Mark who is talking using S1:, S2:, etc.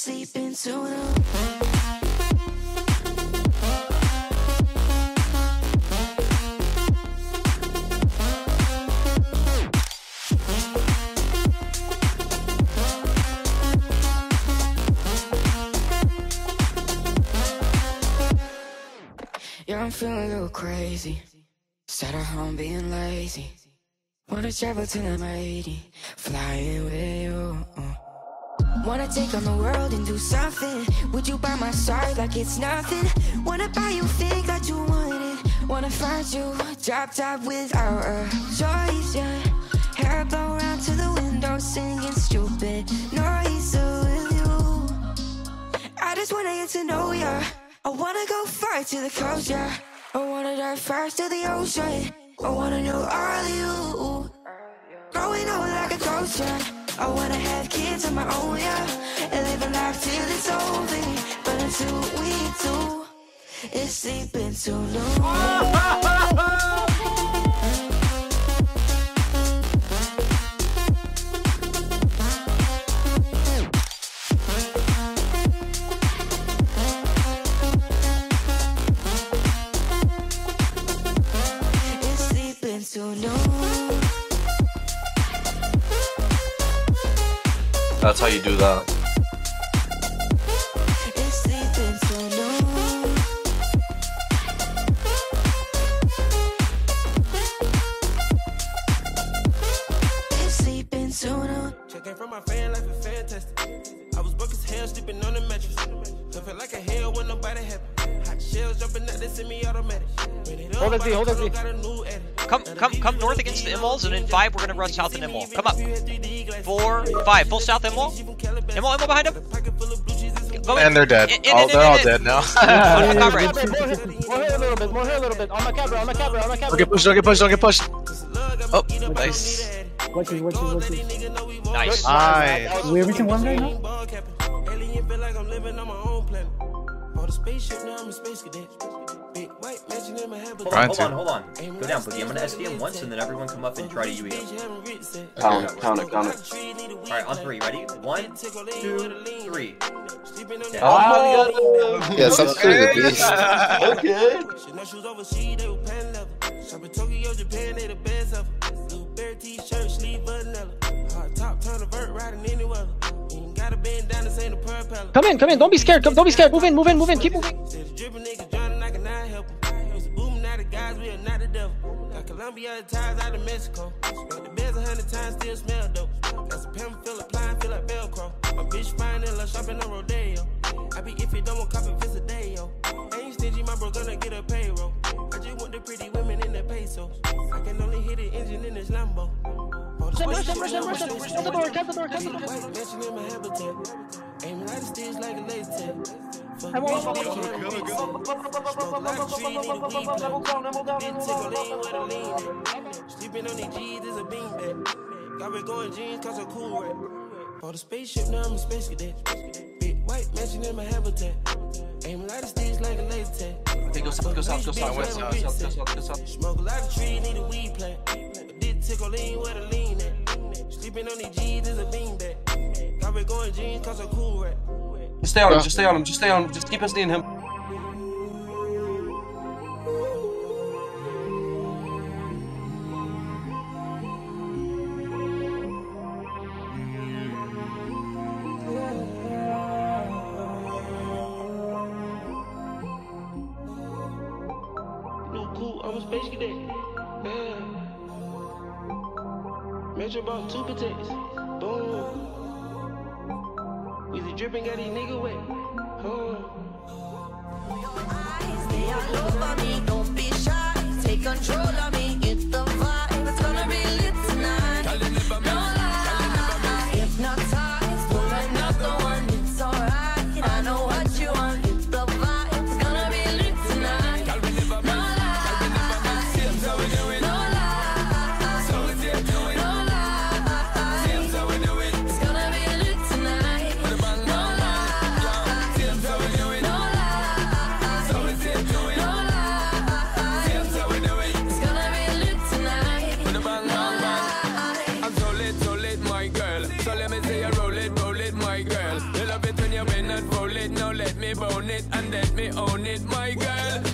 S1: sleeping soon. Yeah, I'm feeling a little crazy. Sat at home being lazy. Wanna travel till I'm 80, flying with you. Wanna take on the world and do something. Would you by my side like it's nothing? Wanna buy you things that you wanted. Wanna find you drop top without a choice, yeah. Hair blow around to the window, singing stupid noise with you. I just wanna get to know ya. I wanna go far to the coast, yeah. I wanna dive first to the ocean. I wanna know all of you. Growing up like a ghost, yeah. I wanna have kids of my own, yeah. And live a life till it's over. But until we do, it's sleeping too long.
S2: That's how you do that.
S1: It's sleeping too long. It's sleeping too long.
S3: Checking from my fan life is fantastic. I was broke as hell, sleeping on the mattress. Felt like a hell when nobody happy. Hot shells jumping out, they send me automatic.
S4: Hold it, Z, hold it, Z.
S5: Come north against the Immols, and in 5 we're gonna run south in Immol. Come up. 4, 5. Full south Immol. Immol behind him. Go in.
S2: And they're dead. They're all dead now.
S4: More here a little bit, more here a little bit. On my camera.
S2: Don't get pushed, don't get pushed. Oh, nice.
S6: Watches.
S5: Nice.
S2: Nice.
S6: We're reaching one right now?
S2: Hold
S7: on. Go down, Boogie. I'm gonna SDM once, and then everyone come up and try to UE.
S2: Count it.
S7: Alright, on 3. Ready? 1, 2, 3.
S2: Oh my god. Yes, I'm through the beast.
S4: Come in. Don't be scared. Don't be scared. Move in. Keep moving.
S3: Colombia ties out of Mexico. The beds 100 times still smell dope. Got some pimp feel applying, feel like Velcro. My bitch fine and shopping on Rodeo. I be if you don't want copy, visit a day, yo. Ain't stingy, my bro gonna get a payroll. I just want the pretty women in the pesos. I can only hit the engine in this Lambo.
S4: Rush the door.
S3: Mansion in my habitat. Aiming like a stitch like a laser tag.
S4: I won't go.
S3: Sleeping on these G's is a beanbag. Got me going jeans cause I'm cool, right? Bought a spaceship, now I'm a space cadet. Big white mansion in my habitat. Aiming like a stitch like a laser tag.
S2: Okay, go south.
S3: Smoke a lot of trees, need a weed plant. Did tickle lean where the lean at. Sleeping on these G's is a beanbag. Got me going jeans cause I'm cool, right?
S2: Just stay on him, just keep SDing him.
S3: No cool, I'm a space cadet. Yeah. Metro about 2 potatoes. Boom. Weezy dripping, got these nigga wet.
S1: Stay all over me, don't be shy. Take control of me, it's the vibe. It's gonna be lit tonight. No lie, hypnotized. Pull another one, it's alright. I know what you want, it's the vibe. It's gonna be lit tonight. No lie, no lie. It's gonna be lit tonight. No lie. It's gonna be
S3: love it when you bend and fold it. Now let me bone it and let me own it, my girl.